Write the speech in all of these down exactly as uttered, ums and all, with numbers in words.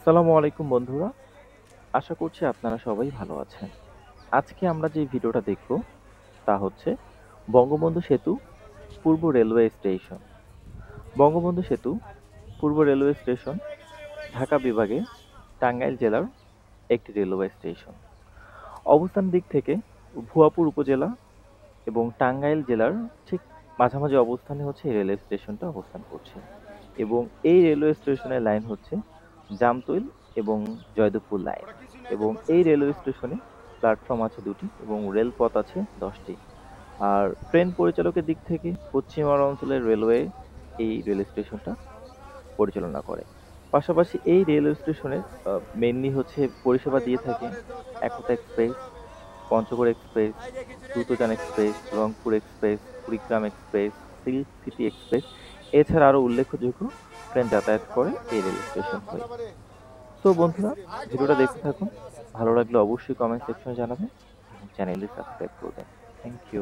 আসসালামু আলাইকুম বন্ধুরা। আশা করছি আপনারা সবাই ভালো আছেন। আজকে আমরা যে ভিডিওটা দেখব তা হচ্ছে বঙ্গবন্ধু সেতু পূর্ব রেলওয়ে স্টেশন। বঙ্গবন্ধু সেতু পূর্ব রেলওয়ে স্টেশন ঢাকা বিভাগে টাঙ্গাইল জেলার একটি রেলওয়ে স্টেশন। অবস্থান দিক থেকে ভুয়াপুর উপজেলা এবং টাঙ্গাইল জেলার ঠিক মাঝামাঝি অবস্থানে হচ্ছে এই রেলওয়ে স্টেশনটা অবস্থান করছে। এবং এই রেলওয়ে স্টেশনের লাইন হচ্ছে জামতৈল এবং জয়দেবপুর লাইন। এবং এই রেলওয়ে স্টেশনে প্ল্যাটফর্ম আছে দুটি এবং রেলপথ আছে দশটি। আর ট্রেন পরিচালকের দিক থেকে পশ্চিমাঞ্চলের রেলওয়ে এই রেল স্টেশনটা পরিচালনা করে। পাশাপাশি এই রেলওয়ে স্টেশনে মেইনলি হচ্ছে পরিষেবা দিয়ে থাকে Ekota express, Panchagarh express, Drutojan express, Rangpur express, Kurigram express, silk city express এছাড়া আরও উল্লেখযোগ্য ট্রেন যাতায়াত করে এই রেল স্টেশন হয়ে। সো বন্ধুরা, ভিডিওটা দেখতে থাকুন। ভালো লাগলে অবশ্যই কমেন্ট সেকশনে জানাবেন এবং চ্যানেলটি সাবস্ক্রাইব করবেন। Thank you.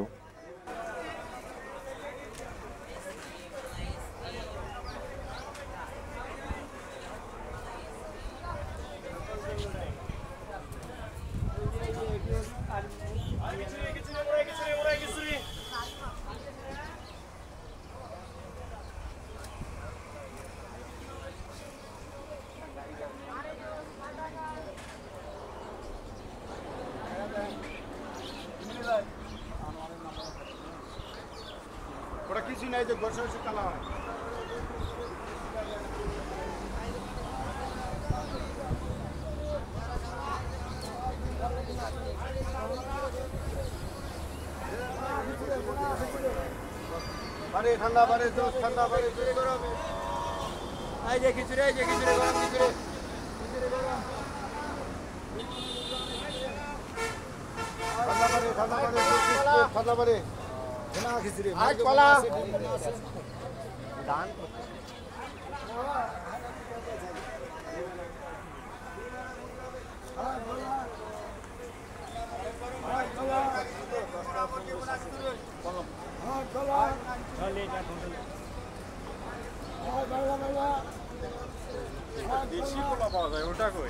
ওটা কিছু নাই যে বসে বসে চালা হয়। বারে ঠান্ডা বারে জোস ঠান্ডা বারে জোরে গরম। এই যে খিচুড়ি এই যে খিচুড়ি গরম খিচুড়ি খিচুড়ি গরম। ঠান্ডা বারে ঠান্ডা বারে জোস ঠান্ডা বারে না খিচুড়ি আজ কলা দান দেশি কলা পাওয়া যায় ওটা কই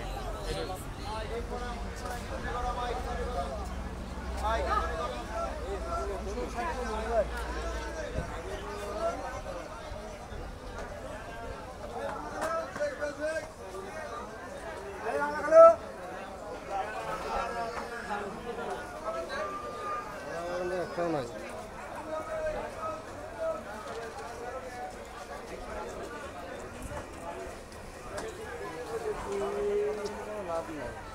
লাভ নাই